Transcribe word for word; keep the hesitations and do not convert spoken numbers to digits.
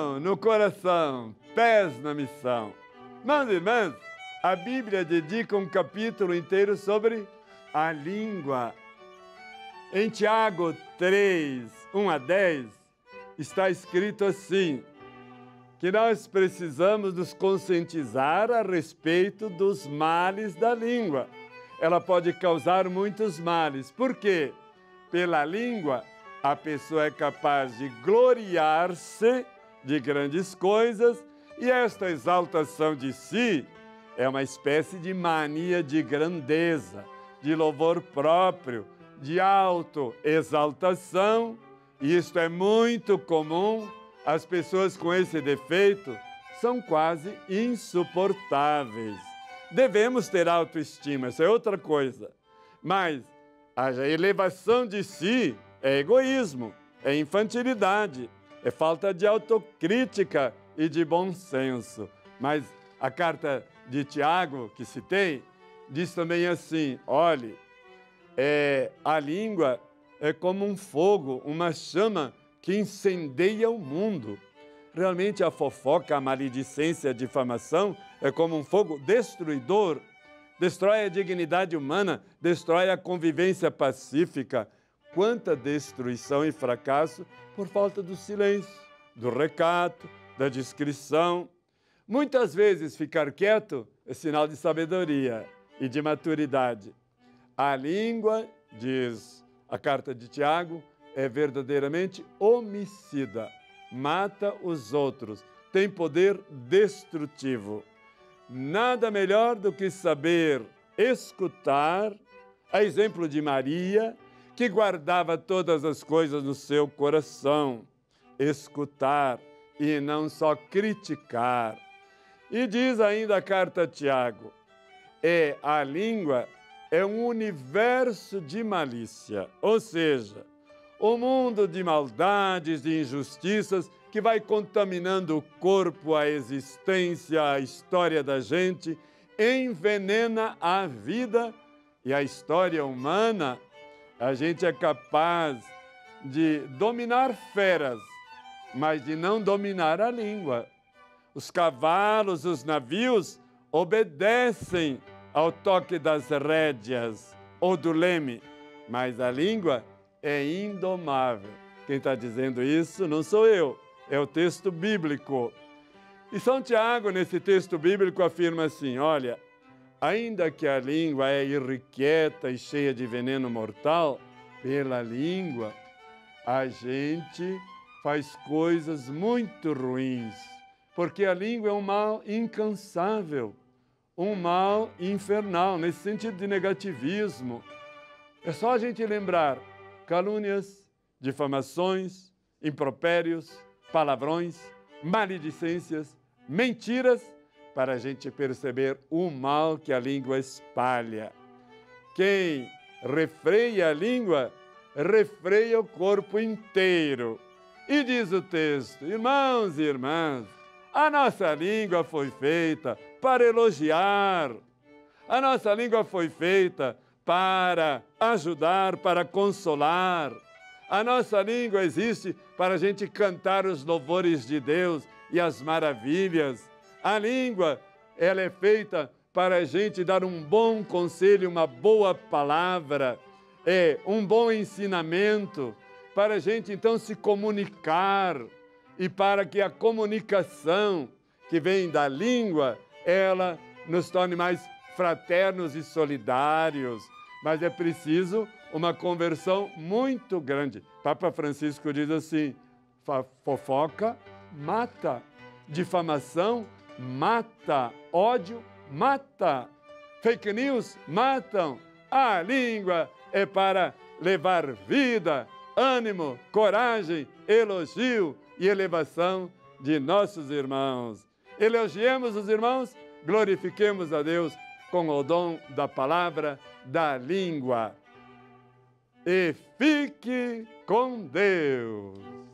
mão no coração, pés na missão. Irmãos e irmãs, a Bíblia dedica um capítulo inteiro sobre a língua. Em Tiago três, um a dez, está escrito assim, que nós precisamos nos conscientizar a respeito dos males da língua. Ela pode causar muitos males. Por quê? Pela língua, a pessoa é capaz de gloriar-se de grandes coisas e esta exaltação de si é uma espécie de mania de grandeza, de louvor próprio, de autoexaltação. E isto é muito comum. As pessoas com esse defeito são quase insuportáveis. Devemos ter autoestima, isso é outra coisa. Mas a elevação de si é egoísmo, é infantilidade, é falta de autocrítica e de bom senso. Mas a carta de Tiago, que citei, diz também assim, olhe, é, a língua é como um fogo, uma chama que incendeia o mundo. Realmente a fofoca, a maledicência, a difamação é como um fogo destruidor. Destrói a dignidade humana, destrói a convivência pacífica. Quanta destruição e fracasso por falta do silêncio, do recato, da discrição. Muitas vezes ficar quieto é sinal de sabedoria e de maturidade. A língua, diz a carta de Tiago, é verdadeiramente homicida, mata os outros, tem poder destrutivo. Nada melhor do que saber escutar, a exemplo de Maria, que guardava todas as coisas no seu coração. Escutar e não só criticar. E diz ainda a carta a Tiago, é, a língua é um universo de malícia, ou seja, um mundo de maldades, de injustiças, que vai contaminando o corpo, a existência, a história da gente, envenena a vida e a história humana. A gente é capaz de dominar feras, mas de não dominar a língua. Os cavalos, os navios obedecem ao toque das rédeas ou do leme, mas a língua é indomável. Quem está dizendo isso não sou eu, é o texto bíblico. E São Tiago, nesse texto bíblico, afirma assim, olha, ainda que a língua é irrequieta e cheia de veneno mortal, pela língua a gente faz coisas muito ruins, porque a língua é um mal incansável, um mal infernal, nesse sentido de negativismo. É só a gente lembrar calúnias, difamações, impropérios, palavrões, maledicências, mentiras, para a gente perceber o mal que a língua espalha. Quem refreia a língua, refreia o corpo inteiro. E diz o texto, irmãos e irmãs, a nossa língua foi feita para elogiar. A nossa língua foi feita para ajudar, para consolar. A nossa língua existe para a gente cantar os louvores de Deus e as maravilhas. A língua, ela é feita para a gente dar um bom conselho, uma boa palavra, é, um bom ensinamento, para a gente então se comunicar e para que a comunicação que vem da língua, ela nos torne mais fraternos e solidários. Mas é preciso uma conversão muito grande. Papa Francisco diz assim, fofoca mata, difamação mata, ódio mata, fake news matam. A língua é para levar vida, ânimo, coragem, elogio e elevação de nossos irmãos. Elogiemos os irmãos, glorifiquemos a Deus com o dom da palavra, da língua. E fique com Deus.